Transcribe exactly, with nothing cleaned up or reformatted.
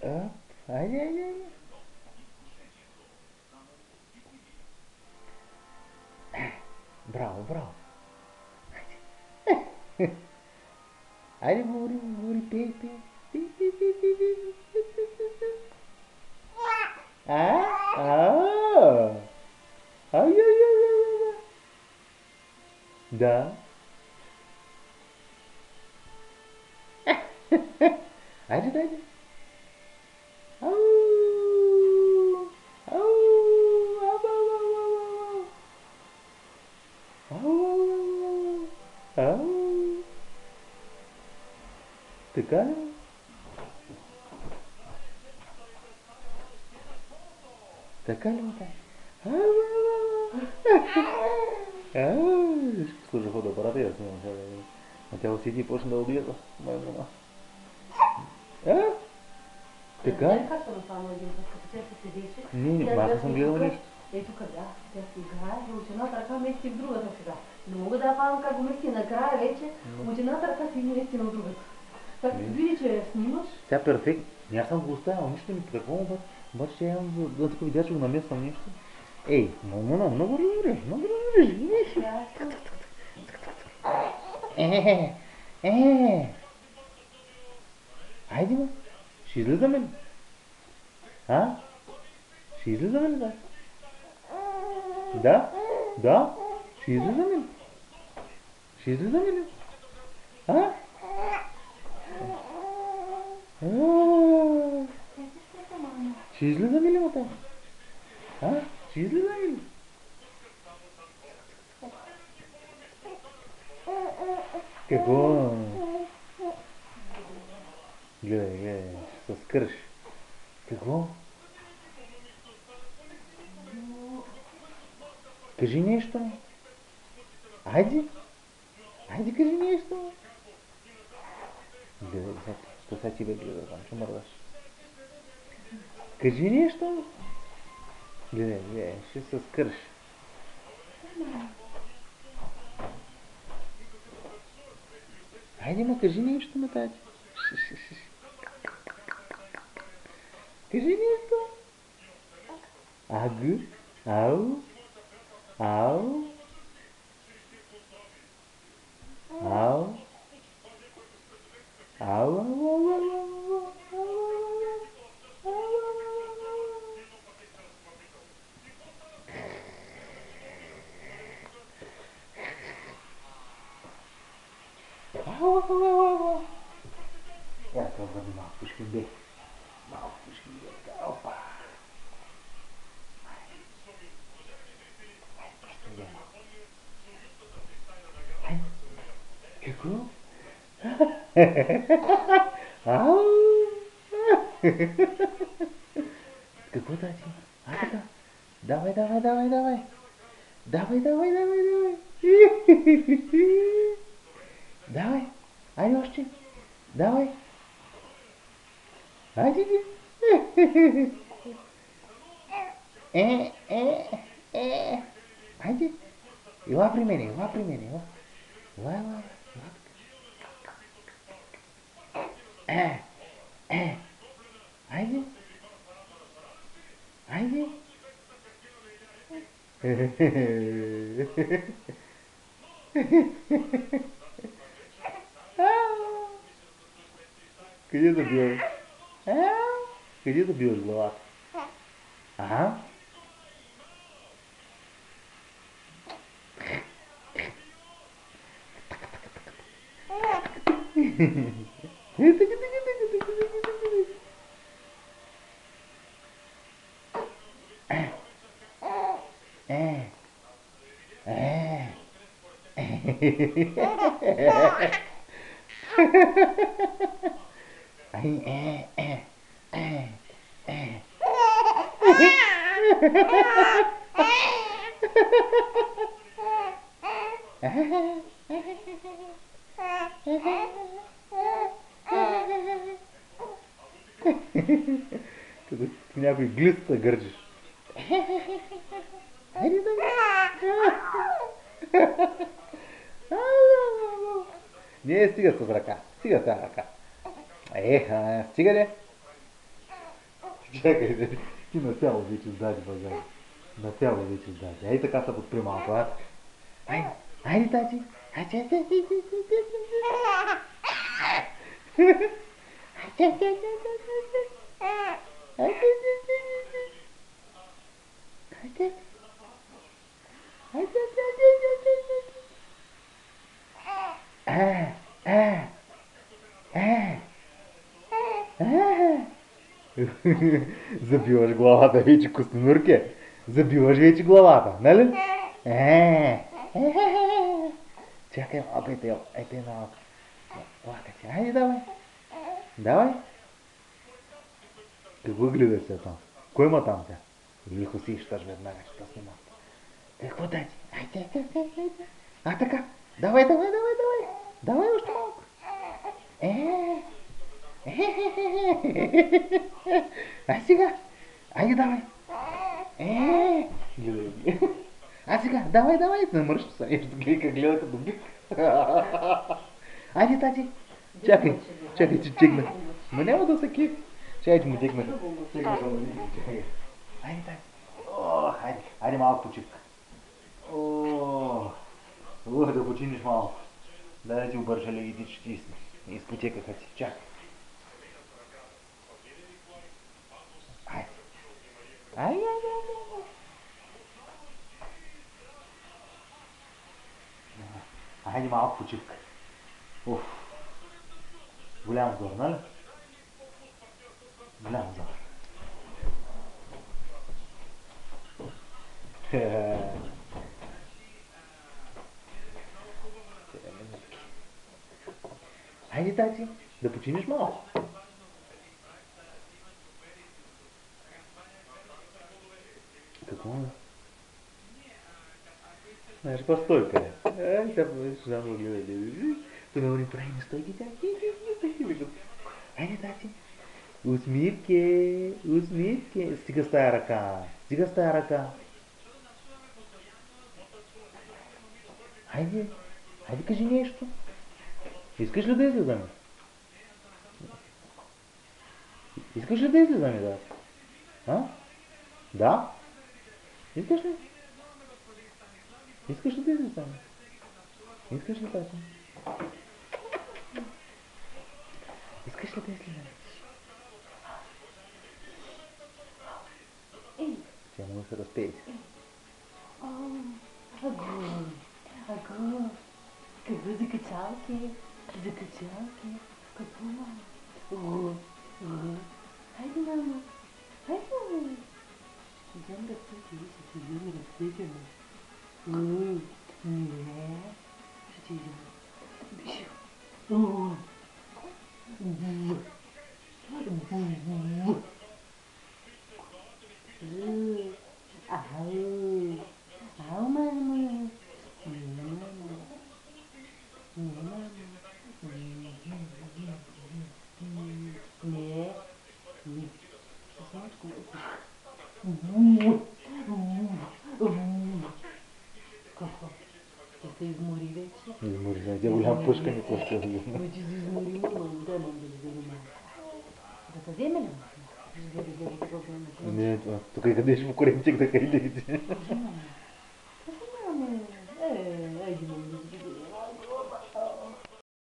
Оп, айде, айде, айде. Браво, браво. Айде, говори, говори, пей, пей. Пей, пей, пей, пей, пей, пей, пей, пей, пей. А? А? Ай, ай, ай, ай, ай. Да. Айде, айде. Ау. Ау. Ау, ау, ау, ау, ау. Ау, ау, ау. Ау. Така ли? Така ли, така? Ау, ау, ау. Ау. Слушай, фотоапарата я снимам сега. А тя усети и почна да отгледа. Моя мама. А? Така? Не, как съм само един път, като тя се седеше. Не, не, аз не съм гледал нещо. Ето къде, тя си играе, от едната ръка мести в другата сега. Не мога да я пазам как го мести накрая вече, от едната ръка си мести на другата. Как види, че я снимаш. Тя перфект. Не, аз съм го оставил, нищо ми какво, обаче, обаче тя имам да тук видя, че го намесвам нещо. Ей, много, много, много добре, много добре. Е, е, айде ме, ще излизаме ли? А? Ще излизаме ли, да? Да? Да? Ще излизаме ли? Ще излизаме ли? А? А, ще излизаме ли, мата? А? Ще излизаме ли? Какво? Гледай, гледай, ще се скърш. Какво? Кажи нещо. Айде. Айде, кажи нещо. Гледай, сега, що сега ти бе гледа там, че мърдаш. Кажи нещо. Гледай, гледай, ще се скърш. Айде, ма, кажи нещо на тати. Кажи нещо. Аг, ау, ау, ау, ау, ау, ау, ау, ау. Я това върни малко пушки бе. Малко пушки бе. Опа. Какво? Ау! Какво тати? А така? Давай, давай, давай, давай. Давай, давай, давай, давай. Давай. Айде още. Давай. Айде ти. Е, е, е. Айде. Ела при мене, ела при мене, ела. Ела, ела, ела. Е, е. Айде. Айде. Къде да бил? Къде да бил главата? Ага. Е, е, ай, е, е, е, е. Като някой глист да гържиш. Айде да не, стига с ръка. Стига с ръка. Е, а, стига ли? Чакай, ти на цяло вече сдаде, базар. На цяло вече сдаде. Ай така са подпри малко, а? Айде, айде, тати. Айде, айде, айде, айде, айде, айде, забиваш главата вече, костенурке. Забиваш вече главата, нали? Чакай малко, ей те, ей те малко. Плакай си, айде давай. Давай. Какво гледаш сега там? Кой има там тя? Лихо си щаш веднага, ще да снима. Какво дай ти? Айде, айде, айде, айде. А така. Давай, давай, давай, давай. Давай още малко. Е. А сега. Айде, давай. Е. Гледай. А сега, давай, давай. Намръща се нещо. Гледай как гледа като бик. Айде, тати. Чакай, чакай, че тегна. Ма няма да се кефи. Чакай, че му тегна. Тегна съм да чакай. Айде, тати. О, айде, айде малко почивка. О, ух, да починиш малко. Да ти обърша легите, че ти изпотекаха си. Чакай. Айде. Айде, айде, айде. Айде малко почивка. Уф. Голям зор, нали? Голям зор. Айде, тати, да починиш малко. Какво е? Знаеш, по-стой къде? Ай, сега повече само гледай. Това не прави не стойки тя. Айде, тати. Усмивке, усмивке. Стига с тая ръка. Стига с тая ръка. Айде, айде кажи нещо. Искаш ли да излизаме? Искаш ли да излизаме, да? А? Да? Искаш ли? Искаш ли да излизаме? Искаш ли, тати? Искаш ли да излизаме? Тя може да се разпее. Агу, агу, какво закачалки, закачалки, какво мама? Агу, агу, хайде мама, хайде мама. Ще взем ръцете и ще ти взем ръцете ма. Агу, не, ще ти взем. Бишо. Агу, агу, агу, агу. Ау, ау, мама, не, мама, не, мама, не, не, сосочку, какво? Ти се измори вече? Измори, да, тя голям пъшка не пъшка. Вече се измори, мама, да, мама, да ли вземе малко. Да те вземе ли малко? Вземе, вземе, какво вземе? Не, тук къде ще покорим чек да кайдете. Вземе,